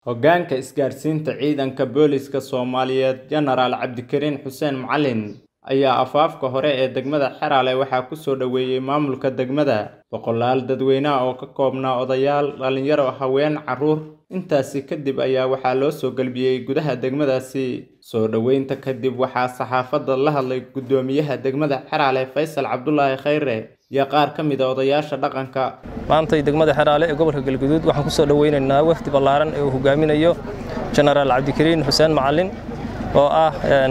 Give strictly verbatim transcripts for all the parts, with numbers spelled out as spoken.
hoggaanka isgaarsiinta ciidanka booliska Soomaaliyeed General Cabdikariin Xuseen Macalin ayaa afaafka hore ee degmada Xeraale waxa ku soo dhaweeyay maamulka degmada boqolaal dadweyne oo ka koobnaa odayaal dhalinyaro haween caruur intaasi kadib ayaa waxa loo soo galbiyay gudaha degmadaasi soo dhaweynta kadib waxa saxaafadda la hadlay gudoomiyaha degmada Xeraale Faysal Cabdullaahi Khayre iyo qaar ka mid ah odayaasha dhaqanka maanta degmada Xeraale ee gobolka Galgaduud waxaan ku soo dhaweynaynaa wafdi ballaaran ee uu hogaaminayo General Cabdikariin Xuseen Macalin oo ah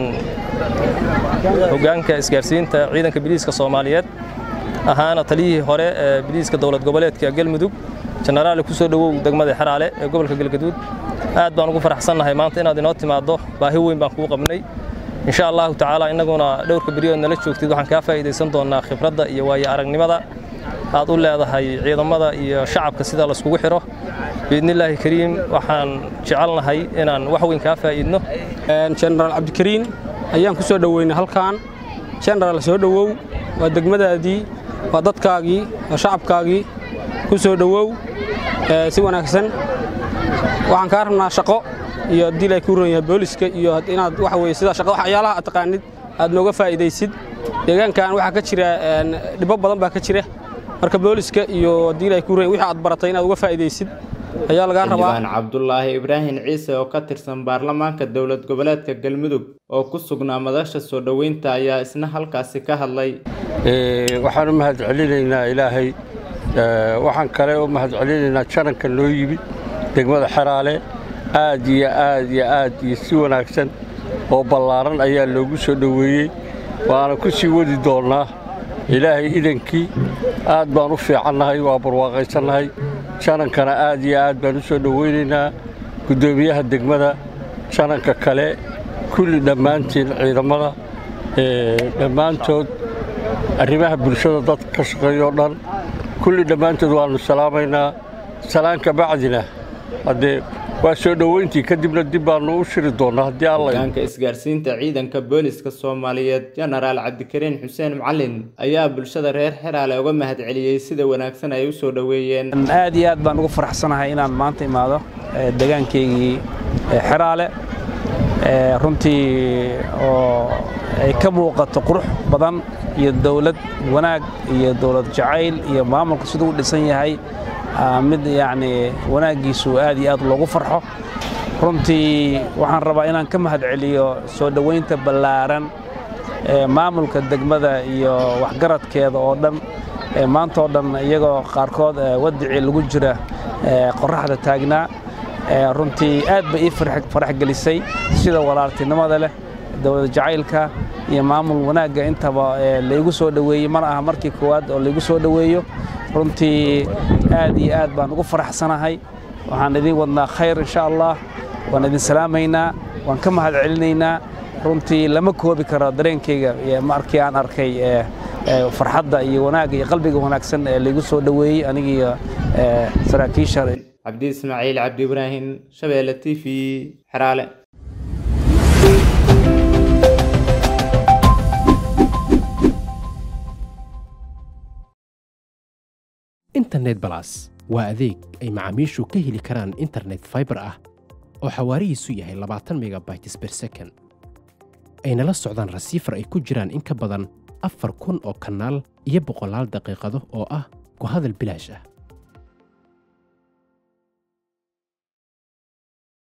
hoggaanka isgaarsiinta ciidanka booliska Soomaaliyeed ahaana taliyihii hore ee booliska dowlad goboleedka Galmudug General ku soo dhawow degmada Xeraale ee gobolka Galgaduud aad baan ugu faraxsanahay maanta inaad inoo timaado baahi weyn baan ku qabnay insha Allah ta'ala inaguna dhowrka bariyood nala joogtid waxaan ka faa'iideysan doonaa khibradda iyo waayo aragnimada aad u leedahay ciidamada iyo shacabka sida la iskugu xiro biidnillaahi kariim waxaan jecelnahay inaan wax weyn ka faa'iidno General Cabdikariin ayaan ku soo dhaweynay halkaan General soo dhawow waa degmadaadii waa dadkaagii waa shacabkaagii ku soo dhawow si wanaagsan waxaan ka rabnaa shaqo iyo dilay ku roon yahay booliska iyo inaad wax weey sida shaqada waxyaalaha aad taqaanid aad nooga faa'iideysid deegaankan waxa ka jira dhibo badan baa ka jira marka booliska iyo dilay ku roon wixii aad baratay inaad uga faa'iideysid ayaa laga rabaa Xildhibaan Cabdullaahi Ibraahin Ciise oo ka tirsan baarlamaanka dowlad goboleedka Galmudug oo ku sugnaa madasha soo dhaweynta ayaa isna halkaasi ka hadlay ee waxaan u mahad celinaynaa Ilaahay ee waxaan kale u mahad celinaynaa jaranka loo yimid degmada Xeraale aad iyo aad iyo aad iyo si wanaagsan oo ballaaran ayaa loogu soo dhaweeyay waana ku sii wadi doonaa Ilaahay idankii aad baan u fiicanahay waa barwaaqaysanahay jarankana aad iyo aad baan u soo dhaweynaynaa gudoomiyaha degmada jaranka kale kulli dhammaantiin ciidamada ee dhammaantood arrimaha bulshada dadka ka shaqeeyo dhan kulli dhammaantood waanu salaamaynaa salaanka bacdina hadee waa soo dhaweyntii kadibna dib baanu u shiri doonaa hadii Allah hoggaanka isgaarsiinta ciidanka booliska Soomaaliyeed General Cabdikariin Xuseen Macalin ayaa bulshada reer Xeraale uga mahad celiyay sida wanaagsan ay u soo dhaweeyeen aad iyo aad baan ugu faraxsanahay inaan maanta imaado deegaankeygii Xeraale runtii oo ay ka muuqato qurux badan iyo dawlad wanaag iyo dawlad jacayl iyo maamulka sidoo uu dhisan yahay mid yaani wanaagiisu aad iyo aad loogu farxo runtii waxaan rabaa inaan ka mahad celiyo soo dhaweynta ballaaran ee maamulka degmada iyo waxgaradkeeda oo dhan ee maanta oo dhan iyagoo qaarkood wadci lagu jira qorraxda taagnaa runtii aad bay farax gelisay sida walaaltinimada leh dawlad jacaylka iyo maamul wanaaga intaba la igu soo dhaweeyay mar ah markii koowaad oo la igu soo dhaweeyo runtii aad iyo aad baan ugu faraxsanahay waxaan idin wadnaa khayr insha Allah waan idin salaamaynaa waan ka mahad celinaynaa runtii lama koobi karo dareenkayga markii aan arkay farxadda iyo wanaaga iyo qalbiga wanaagsan ee la igu soo dhaweeyay aniga saraakiisha Cabdi Ismaaciil Cabdi Ibraahin Shabeelle T V Xeraale internet plus waa adeeg ay macaamiishu ka heli karaan internet fiber ah oo xawaarihiisu yahay labaatan megabytes per second ayna la socdaan rasiifar ay ku jiraan in ka badan afar kun oo kanaal iyo boqolaal daqiiqado oo ah ku hadal bilaash ah